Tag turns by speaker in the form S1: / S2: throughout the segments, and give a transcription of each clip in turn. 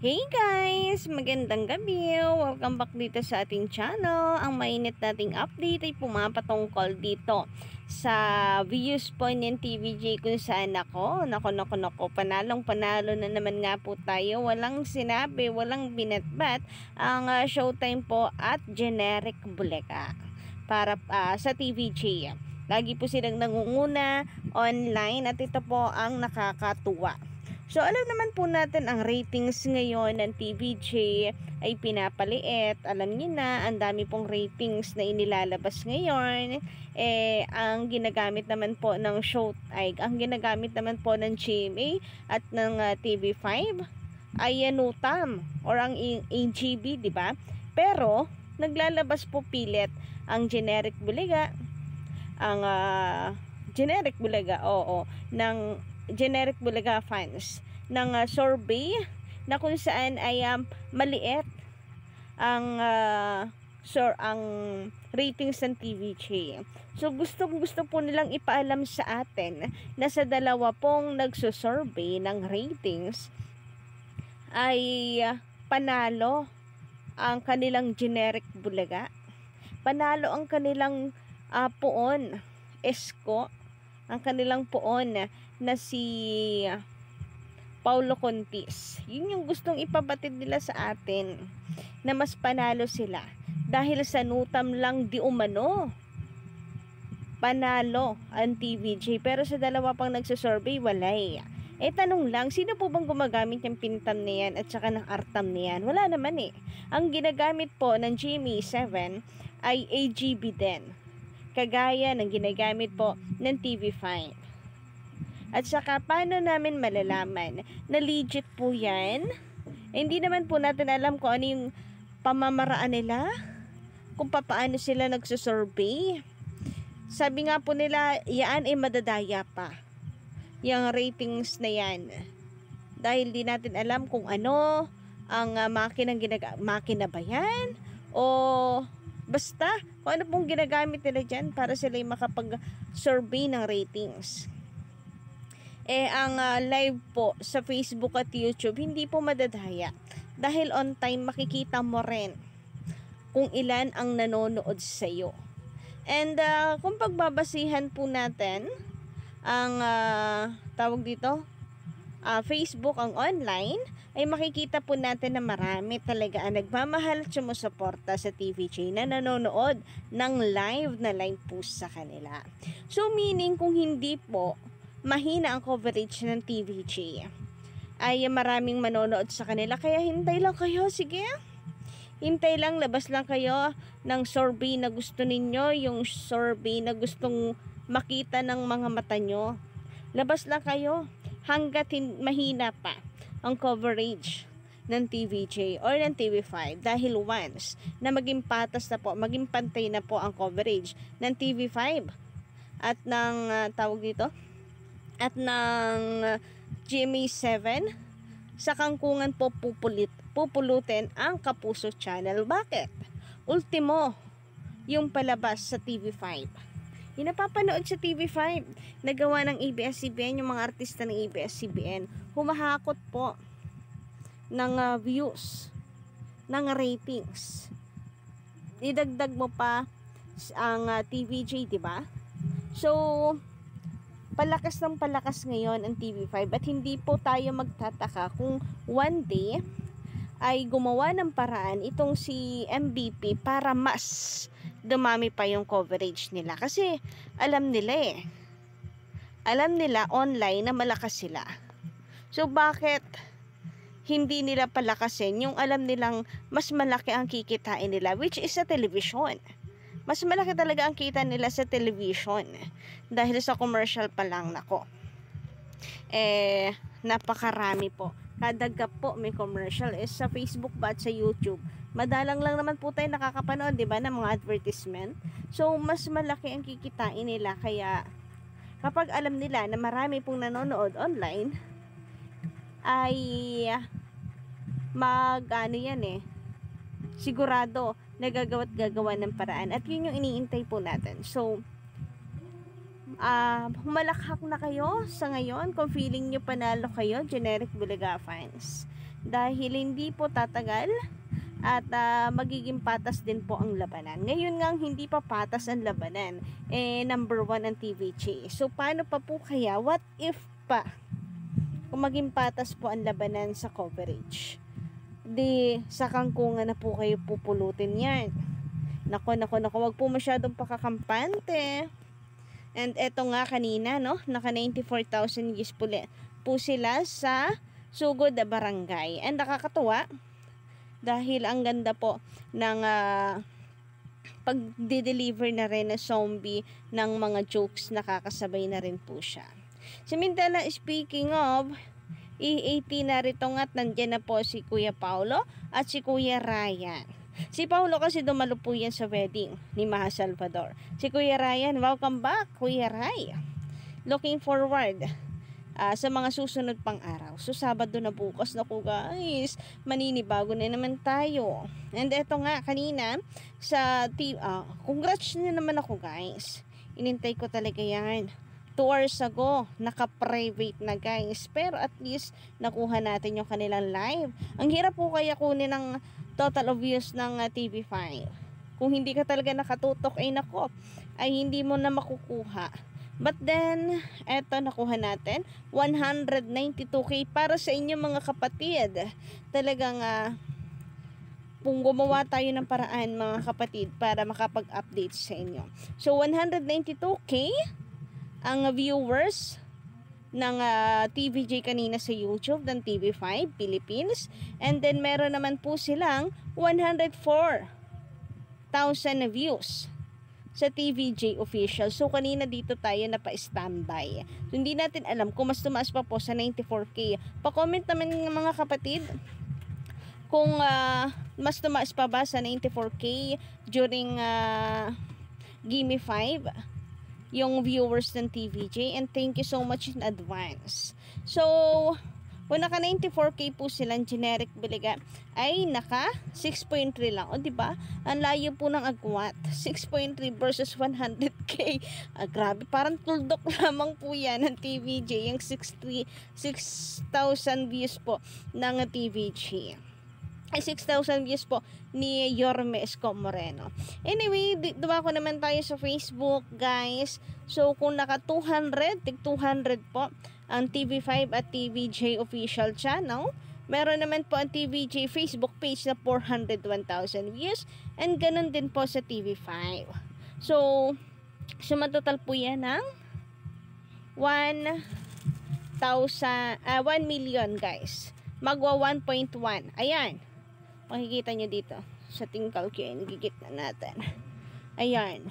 S1: Hey guys! Magandang gabi! Welcome back dito sa ating channel. Ang mainit nating update ay pumapatungkol dito sa views po ng TVJ kung saan nako, panalong panalo na naman nga po tayo. Walang sinabi, walang binatbat ang Showtime po at Generic Bulaga para sa TVJ. Lagi po silang nangunguna online at ito po ang nakakatuwa. So, alam naman po natin ang ratings ngayon ng TVJ ay pinapaliit. Alam niyo na, ang dami pong ratings na inilalabas ngayon. Ang ginagamit naman po ng ang ginagamit naman po ng GMA at ng TV5 ay NUTAM or ang AGB, di ba? Pero, naglalabas po pilit ang Generic Bulaga, ng Generic Bulaga fans ng survey na kung saan ay maliit ang ang ratings ng TVJ. So gusto po nilang ipaalam sa atin na sa dalawa pong nagsusurvey ng ratings ay panalo ang kanilang Generic Bulaga. Panalo ang kanilang poon, Esko, ang kanilang poon na si Paulo Contis. Yun yung gustong ipabatid nila sa atin, na mas panalo sila dahil sa NUTAM lang di umano panalo ang TVJ, pero sa dalawa pang nagsusurvey walay. Tanong lang, sino po bang gumagamit ng pintam na yan at saka ng artam na yan? Wala naman Ang ginagamit po ng GMA7 ay AGB din, kagaya ng ginagamit po ng TV5. At saka, paano namin malalaman na legit po yan? Hindi naman po natin alam kung ano yung pamamaraan nila, kung paano sila nagsusurvey. Sabi nga po nila, yan ay madadaya pa, yung ratings na yan. Dahil di natin alam kung ano ang makina ba yan? O basta, kung ano pong ginagamit nila dyan para sila yung makapag-survey ng ratings. Ang live po sa Facebook at YouTube, hindi po madadaya. Dahil on time, makikita mo rin kung ilan ang nanonood sa iyo. And kung pagbabasihan po natin ang tawag dito, Facebook, ang online, ay makikita po natin na marami talaga ang nagmamahal at sumusuporta sa TVJ na nanonood ng live po sa kanila. So meaning, kung hindi po mahina ang coverage ng TVJ, ay maraming manonood sa kanila. Kaya hintay lang kayo, sige. Hintay lang, labas lang kayo ng survey na gusto ninyo, yung survey na gustong makita ng mga mata nyo. Labas lang kayo hanggat mahina pa ang coverage ng TVJ or ng TV5, dahil once na maging patas na po, maging pantay na po ang coverage ng TV5 at ng tawag dito, at ng GMA7, sa kangkungan po pupulutin ang Kapuso Channel. Bakit? Ultimo yung palabas sa TV5. Yung napapanood sa TV5, nagawa ng ABS-CBN, yung mga artista ng ABS-CBN, humahakot po ng views, ng ratings. Idagdag mo pa ang TVJ, diba? So, palakas ng palakas ngayon ang TV5 at hindi po tayo magtataka kung one day ay gumawa ng paraan itong si MVP para mas dumami pa yung coverage nila. Kasi alam nila alam nila online na malakas sila. So bakit hindi nila palakasin yung alam nilang mas malaki ang kikitain nila, which is sa television? Mas malaki talaga ang kita nila sa television dahil sa commercial pa lang, nako. Napakarami po. Kada gap po may commercial sa Facebook ba at sa YouTube. Madalang lang naman po tayo nakakapanood, di ba, ng mga advertisement. So, mas malaki ang kikitain nila. Kaya, kapag alam nila na marami pong nanonood online, ay sigurado gagawa ng paraan. At yun yung iniintay po natin. So, humalakhak na kayo sa ngayon kung feeling nyo panalo kayo, Generic Bulaga fans. dahil hindi po tatagal at magiging patas din po ang labanan. Ngayon nga hindi pa patas ang labanan, number 1 ang TVJ. So paano pa po kaya, what if pa kung maging patas po ang labanan sa coverage? Di sa kangkungan na po kayo pupulutin yan. Nako, wag po masyadong pakakampante. And eto nga kanina, no, naka 94,000 views po sila sa Sugod na Barangay. And nakakatuwa dahil ang ganda po ng pag-deliver na rin na zombie ng mga jokes, nakakasabay na rin po siya. Samantala, speaking of E18, narito nga't nandiyan na po si Kuya Paulo at si Kuya Ryan. Si Paulo kasi dumalo po yan sa wedding ni Maha Salvador. Si Kuya Ryan, welcome back Kuya Ray. Looking forward sa mga susunod pang araw. So Sabado na bukas na ko guys, maninibago na naman tayo. And eto nga kanina sa congrats na naman ako guys. Inintay ko talaga yan 2 hours ago, naka-private na guys, pero at least nakuha natin yung kanilang live. Ang hirap po kaya kunin ng total of views ng TV5. Kung hindi ka talaga nakatutok ay nako, ay hindi mo na makukuha. But then, eto nakuha natin 192k para sa inyo mga kapatid. Talagang kung gumawa tayo ng paraan mga kapatid para makapag-update sa inyo. So 192k ang viewers ng TVJ kanina sa YouTube ng TV5 Philippines. And then meron naman po silang 104,000 views sa TVJ official. So kanina dito tayo na pa-standby. So hindi natin alam kung mas tumaas pa po sa 94k. Pa-comment naman ng mga kapatid kung mas tumaas pa ba sa 94k during Gimme 5 yung viewers ng TVJ, and thank you so much in advance. So kung naka 94k po silang generic biliga ay naka 6.3 lang. O diba? Ang layo po ng agwat. 6.3 versus 100k. Grabe, parang tuldok lamang po yan ng TVJ, yung 6,000 views po ng TVJ. Ay 6,000 views po ni Yorme Esco Moreno. Anyway, dumako naman tayo sa Facebook guys. So kung naka 200, tig 200 po ang TV5 at TVJ official channel. Meron naman po ang TVJ Facebook page na 401,000 views. And ganun din po sa TV5. So sumatotal po yan ng 1 million guys. Magwa 1.1. Ayan. Makikita nyo dito sa tingkal ko yun, gigit na natin. Ayan,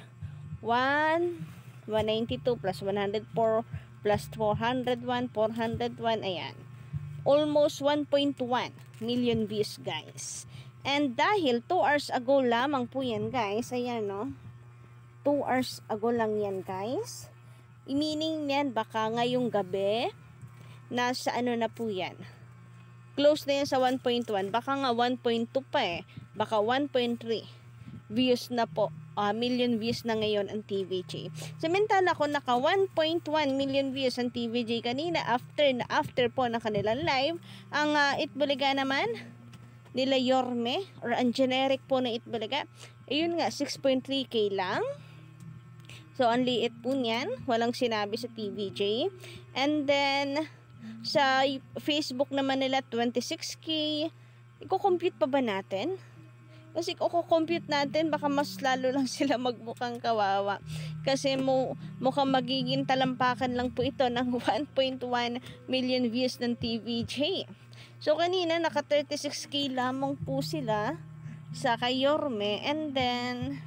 S1: 192 plus 104 plus 401, 401, ayan, almost 1.1 million views guys. And dahil 2 hours ago lamang po yan guys, ayan no, 2 hours ago lang yan guys, meaning yan baka ngayong gabi nasa ano na po yan, close na yan sa 1.1. Baka nga 1.2 pa baka 1.3 views na po. Million views na ngayon ang TVJ. Samantala ko naka 1.1 million views ang TVJ kanina after po na kanilang live. Ang Itbulaga naman nila Yorme, or ang generic po na Itbulaga, ayun nga 6.3k lang. So ang liit po niyan, walang sinabi sa TVJ. And then sa Facebook naman nila 26k. Iko-compute pa ba natin? Kasi iko-compute natin baka mas lalo lang sila magmukhang kawawa. Kasi mukhang magiging talampakan lang po ito ng 1.1 million views ng TVJ. So kanina naka 36k lamang po sila sa kay Yorme, and then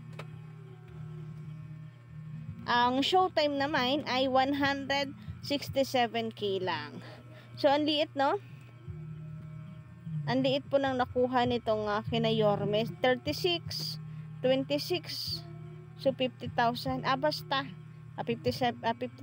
S1: ang showtime naman ay 167k lang. So ang liit no? Ang liit po nang nakuha nitong kina Yorme. 36, 26, so 50,000. Basta 50,000,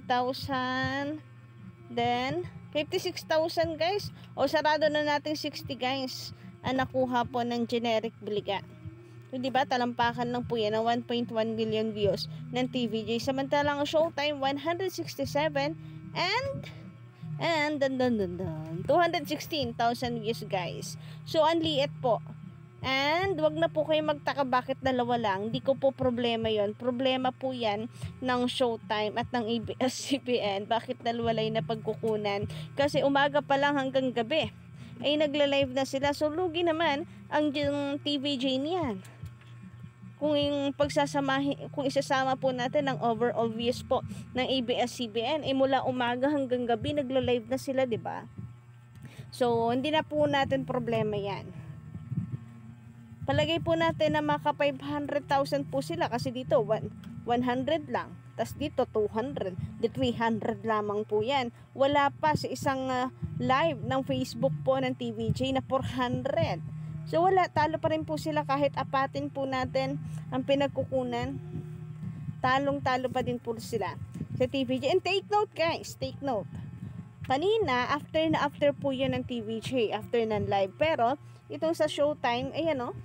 S1: then 56,000 guys. O sarado na natin 60 guys ang nakuha po ng generic Bliga. So, diba, talampakan lang po yan ng 1.1 million views ng TVJ. Samantalang showtime 167 and And 216,000 views guys. So ang liit po. And wag na po kayo magtaka bakit dalawa lang. Hindi ko po problema yon. Problema po yan ng Showtime at ng ABS-CBN. Bakit dalawa lang na pagkukunan? Kasi umaga pa lang hanggang gabi ay nagla-live na sila. So lugi naman ang TVJ niyan. Kung isasama po natin ang overall views po ng ABS-CBN, mula umaga hanggang gabi nagla-live na sila, 'di ba? So hindi na po natin problema 'yan. Palagay po natin na maka 500,000 po sila kasi dito 100 lang. Tas dito 200, di 300 lamang po 'yan. Wala pa sa isang live ng Facebook po ng TVJ na 400. So wala, talo pa rin po sila kahit apatin po natin ang pinagkukunan. Talong-talo pa din po sila sa TVJ. And take note guys, take note. Kanina, after po yun ng TVJ, after ng live. Pero, itong sa Showtime, ayan o,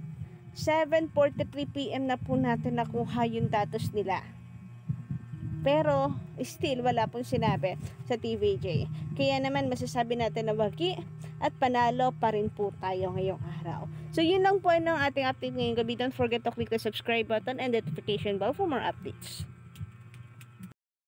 S1: 7:43 PM na po natin nakuha yung datos nila. Pero, still, wala pong sinabi sa TVJ. Kaya naman, masasabi natin na wagi at panalo pa rin po tayo ngayong araw. So, yun lang po ng ating update ngayong gabi. Don't forget to click the subscribe button and notification bell for more updates.